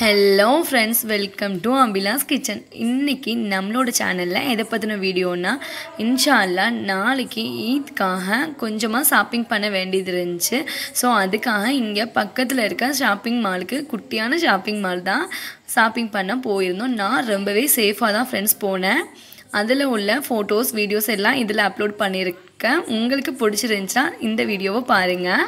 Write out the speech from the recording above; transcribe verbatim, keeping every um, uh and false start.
Hello friends, welcome to Abhilash kitchen. இன்றைக்கி நம்மளோட சேனலில் எதை பற்றின வீடியோனா, இன்ஷா அல்லாஹ் நாளைக்கு ஈத்காக கொஞ்சமாக ஷாப்பிங் பண்ண வேண்டியது இருந்துச்சு. ஸோ அதுக்காக இங்கே பக்கத்தில் இருக்க ஷாப்பிங் மாலுக்கு, குட்டியான ஷாப்பிங் மால் தான் ஷாப்பிங் பண்ண போயிருந்தோம். நான் ரொம்பவே சேஃபாக தான் ஃப்ரெண்ட்ஸ் போனேன். அதில் உள்ள ஃபோட்டோஸ் வீடியோஸ் எல்லாம் இதில் அப்லோட் பண்ணியிருக்கேன். உங்களுக்கு பிடிச்சிருந்துச்சா இந்த வீடியோவை பாருங்கள்.